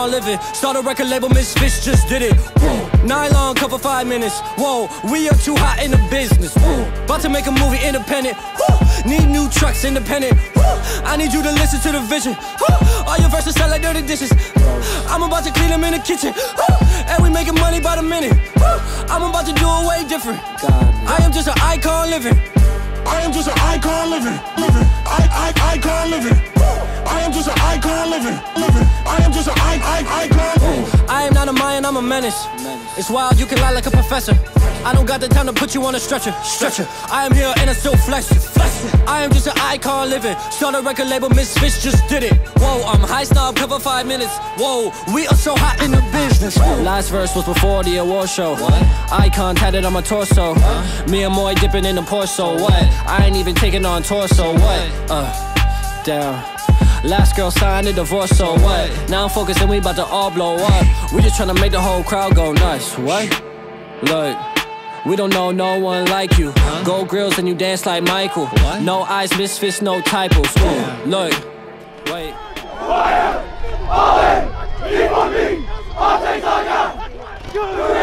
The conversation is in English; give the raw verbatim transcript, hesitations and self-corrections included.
icon living. Start a record label, Misfits just did it. Whoa. Nylon cover five minutes. Whoa, we are too hot in the business. Whoa. About to make a movie independent. Whoa. Need new trucks independent. Whoa. I need you to listen to the vision. Whoa. All your verses sound like dirty dishes. I'm about to clean them in the kitchen. And we making money by the minute. I'm about to do it way different. I am just an icon living. I am just an icon living. Living. I, I, icon living. I am just an icon living. Living. I am just an I, I, icon. I am not a Mayan, I'm a menace. It's wild, you can lie like a professor. I don't got the time to put you on a stretcher. Stretcher. I am here and I still flex it. I am just an icon living. Start a record label, Misfits just did it. Whoa, I'm high snob, cover five minutes. Whoa, we are so hot in the business. Whoa. Last verse was before the award show. What? Icon tatted on my torso. Huh? Me and Moy dipping in the Porso. What? I ain't even taking on torso. What? Uh, damn. Last girl signed a divorce, so what? Now I'm focused and we about to all blow up. We just tryna make the whole crowd go nuts. What? Look, we don't know no one like you. Huh? Gold grills and you dance like Michael. What? No eyes, Misfits, no typos. Yeah. Look, wait. I am all in, keep on me, I'll take